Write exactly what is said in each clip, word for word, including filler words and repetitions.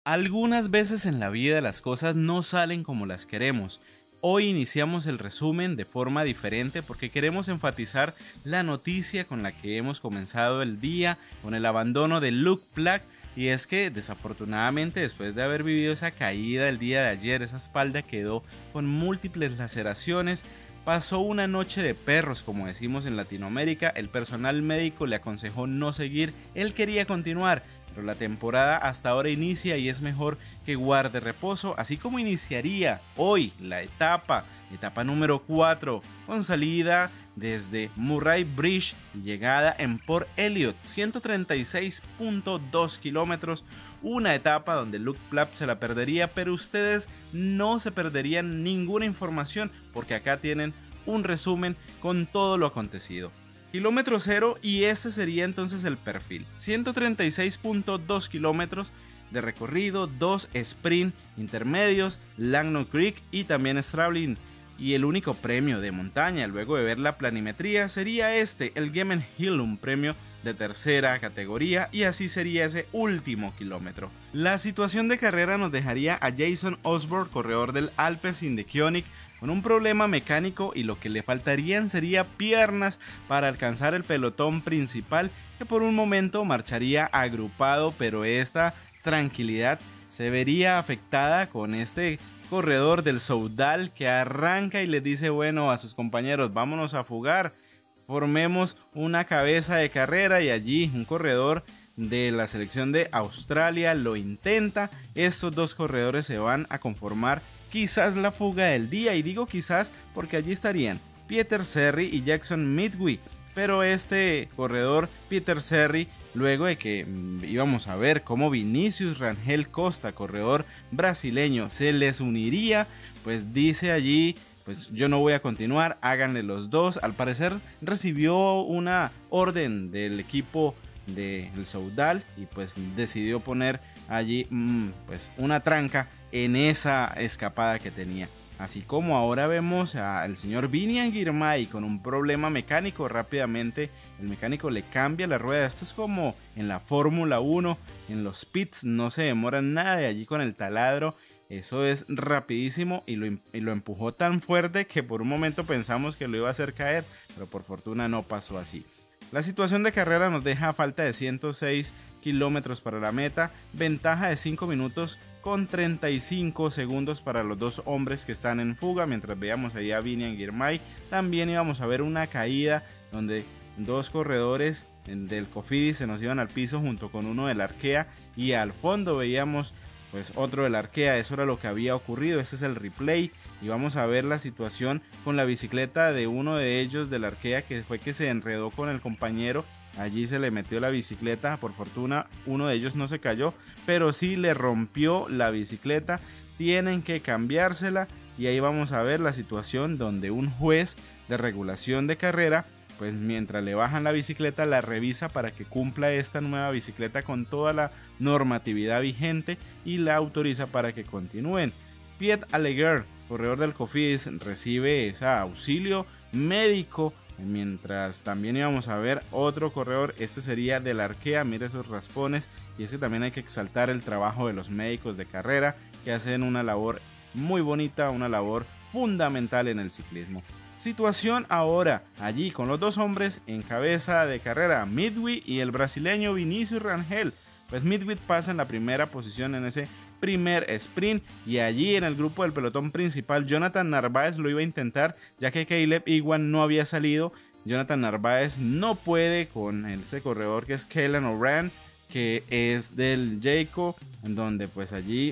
Algunas veces en la vida las cosas no salen como las queremos. Hoy iniciamos el resumen de forma diferente porque queremos enfatizar la noticia con la que hemos comenzado el día, con el abandono de Luke Black. Y es que desafortunadamente, después de haber vivido esa caída el día de ayer, esa espalda quedó con múltiples laceraciones. Pasó una noche de perros, como decimos en Latinoamérica. El personal médico le aconsejó no seguir, él quería continuar, pero la temporada hasta ahora inicia y es mejor que guarde reposo, así como iniciaría hoy la etapa, etapa número cuatro, con salida desde Murray Bridge y llegada en Port Elliot, ciento treinta y seis punto dos kilómetros, una etapa donde Luke Black se la perdería, pero ustedes no se perderían ninguna información porque acá tienen un resumen con todo lo acontecido. Kilómetro cero, y este sería entonces el perfil: ciento treinta y seis punto dos kilómetros de recorrido, dos sprint intermedios, Langnau Creek y también Straubing. Y el único premio de montaña luego de ver la planimetría sería este, el Gemmen Hill, un premio de tercera categoría, y así sería ese último kilómetro. La situación de carrera nos dejaría a Jason Osborne, corredor del Alpecin-Deceuninck, con un problema mecánico, y lo que le faltarían sería piernas para alcanzar el pelotón principal, que por un momento marcharía agrupado, pero esta tranquilidad se vería afectada con este corredor del Soudal que arranca y le dice bueno a sus compañeros: vámonos a fugar, formemos una cabeza de carrera. Y allí un corredor de la selección de Australia lo intenta. Estos dos corredores se van a conformar quizás la fuga del día, y digo quizás porque allí estarían Peter Serry y Jackson Midway. Pero este corredor, Peter Serry, luego de que mmm, íbamos a ver cómo Vinicius Rangel Costa, corredor brasileño, se les uniría, pues dice allí: pues yo no voy a continuar, háganle los dos. Al parecer recibió una orden del equipo del Soudal y pues decidió poner allí mmm, pues una tranca en esa escapada que tenía. Así como ahora vemos al señor Biniam Girmay con un problema mecánico, rápidamente el mecánico le cambia la rueda. Esto es como en la Fórmula uno, en los pits no se demoran nada, de allí con el taladro, eso es rapidísimo, y lo, y lo empujó tan fuerte que por un momento pensamos que lo iba a hacer caer, pero por fortuna no pasó así. La situación de carrera nos deja a falta de ciento seis kilómetros para la meta, ventaja de cinco minutos con treinta y cinco segundos para los dos hombres que están en fuga. Mientras veíamos ahí a Biniam Girmay, también íbamos a ver una caída donde dos corredores del Cofidis se nos iban al piso junto con uno del Arkea, y al fondo veíamos pues otro del Arkea. Eso era lo que había ocurrido. Este es el replay y vamos a ver la situación con la bicicleta de uno de ellos del Arkea, que fue que se enredó con el compañero. Allí se le metió la bicicleta, por fortuna uno de ellos no se cayó, pero sí le rompió la bicicleta, tienen que cambiársela. Y ahí vamos a ver la situación donde un juez de regulación de carrera, pues mientras le bajan la bicicleta, la revisa para que cumpla esta nueva bicicleta con toda la normatividad vigente y la autoriza para que continúen. Piet Alleger, corredor del Cofidis, recibe ese auxilio médico, mientras también íbamos a ver otro corredor. Este sería del Arkea, mire esos raspones. Y es que también hay que exaltar el trabajo de los médicos de carrera, que hacen una labor muy bonita, una labor fundamental en el ciclismo. Situación ahora allí con los dos hombres en cabeza de carrera, Midway y el brasileño Vinicius Rangel. Pues Midway pasa en la primera posición en ese primer sprint, y allí en el grupo del pelotón principal Jonathan Narváez lo iba a intentar, ya que Caleb Ewan no había salido. Jonathan Narváez no puede con ese corredor que es Caelan O'Ran, que es del Jayco, en donde pues allí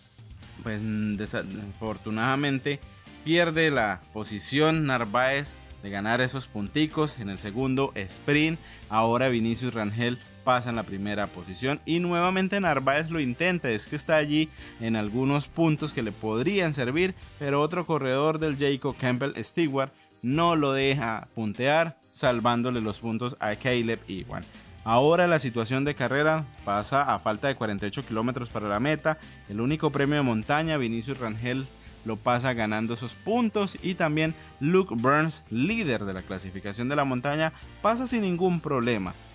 pues desafortunadamente pierde la posición Narváez de ganar esos punticos en el segundo sprint. Ahora Vinicius Rangel pasa en la primera posición y nuevamente Narváez lo intenta. Es que está allí en algunos puntos que le podrían servir, pero otro corredor del Jayco, Campbell Stewart, no lo deja puntear, salvándole los puntos a Caleb Ewan. Ahora la situación de carrera pasa a falta de cuarenta y ocho kilómetros para la meta. El único premio de montaña, Vinicius Rangel lo pasa ganando esos puntos, y también Luke Burns, líder de la clasificación de la montaña, pasa sin ningún problema.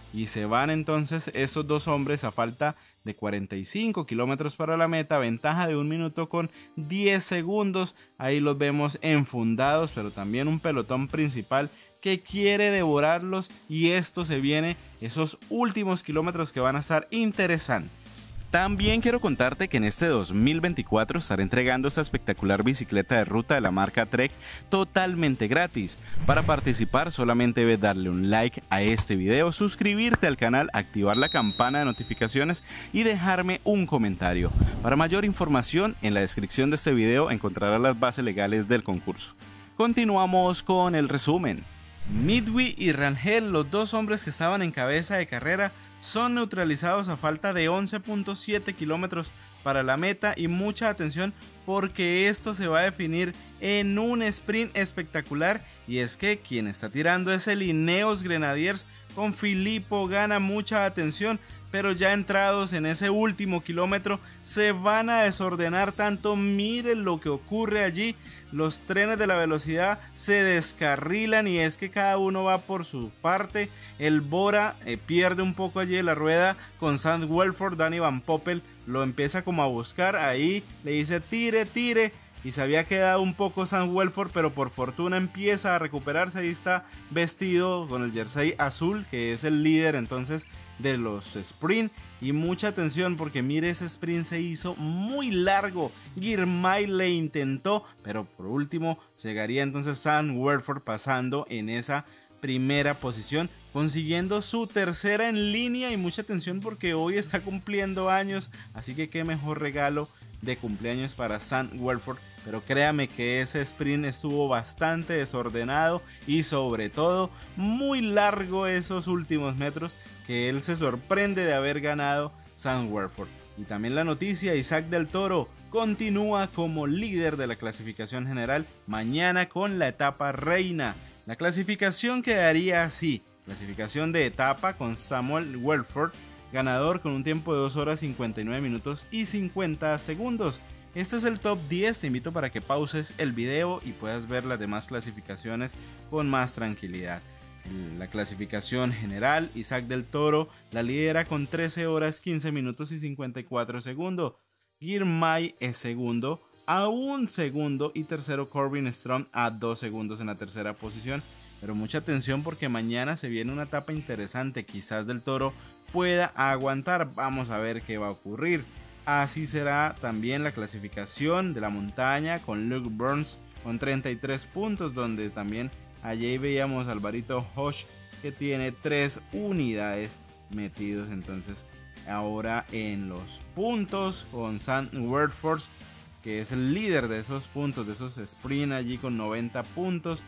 y se van entonces estos dos hombres a falta de cuarenta y cinco kilómetros para la meta, ventaja de un minuto con diez segundos. Ahí los vemos enfundados, pero también un pelotón principal que quiere devorarlos, y esto se viene, esos últimos kilómetros que van a estar interesantes. También quiero contarte que en este dos mil veinticuatro estaré entregando esta espectacular bicicleta de ruta de la marca Trek totalmente gratis. Para participar solamente debes darle un like a este video, suscribirte al canal, activar la campana de notificaciones y dejarme un comentario. Para mayor información, en la descripción de este video encontrarás las bases legales del concurso. Continuamos con el resumen. Midway y Rangel, los dos hombres que estaban en cabeza de carrera, son neutralizados a falta de once punto siete kilómetros para la meta, y mucha atención porque esto se va a definir en un sprint espectacular, y es que quien está tirando es el Ineos Grenadiers con Filippo Ganna. Mucha atención, pero ya entrados en ese último kilómetro se van a desordenar tanto. Miren lo que ocurre allí, los trenes de la velocidad se descarrilan y es que cada uno va por su parte. El Bora eh, pierde un poco allí la rueda con Sam Welford. Danny Van Poppel lo empieza como a buscar, ahí le dice tire, tire, y se había quedado un poco Sam Welford, pero por fortuna empieza a recuperarse. Ahí está vestido con el jersey azul, que es el líder entonces de los sprint. Y mucha atención porque mire, ese sprint se hizo muy largo. Girmay le intentó, pero por último llegaría entonces Sam Welford pasando en esa primera posición, consiguiendo su tercera en línea. Y mucha atención porque hoy está cumpliendo años, así que qué mejor regalo de cumpleaños para Sam Welford. Pero créame que ese sprint estuvo bastante desordenado y sobre todo muy largo esos últimos metros, que él se sorprende de haber ganado Sam Welford. Y también la noticia, Isaac Del Toro continúa como líder de la clasificación general mañana con la etapa reina. La clasificación quedaría así: clasificación de etapa con Samuel Welford, ganador con un tiempo de dos horas cincuenta y nueve minutos y cincuenta segundos. Este es el top diez, te invito para que pauses el video y puedas ver las demás clasificaciones con más tranquilidad. La clasificación general, Isaac Del Toro la lidera con trece horas quince minutos y cincuenta y cuatro segundos. Girmay es segundo a un segundo y tercero Corbin Strong a dos segundos en la tercera posición. Pero mucha atención porque mañana se viene una etapa interesante, quizás Del Toro pueda aguantar, vamos a ver qué va a ocurrir. Así será también la clasificación de la montaña con Luke Burns con treinta y tres puntos, donde también allí veíamos a Alvarito Hosch que tiene tres unidades metidos entonces ahora en los puntos, con Sam Welford que es el líder de esos puntos, de esos sprint allí con noventa puntos.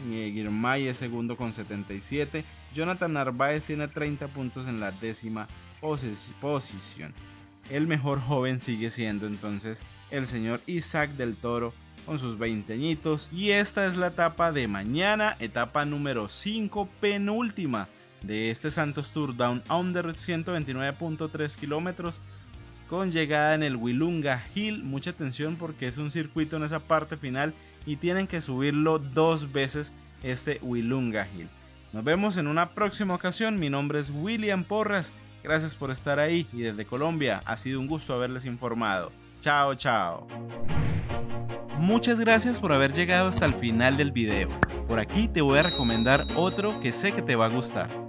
Girmay es segundo con setenta y siete. Jonathan Narváez tiene treinta puntos en la décima posición. El mejor joven sigue siendo entonces el señor Isaac Del Toro con sus veinte añitos. Y esta es la etapa de mañana, etapa número cinco, penúltima de este Santos Tour Down Under, ciento veintinueve punto tres kilómetros, con llegada en el Willunga Hill. Mucha atención porque es un circuito en esa parte final y tienen que subirlo dos veces este Willunga Hill. Nos vemos en una próxima ocasión. Mi nombre es William Porras. Gracias por estar ahí y desde Colombia ha sido un gusto haberles informado. Chao, chao. Muchas gracias por haber llegado hasta el final del video. Por aquí te voy a recomendar otro que sé que te va a gustar.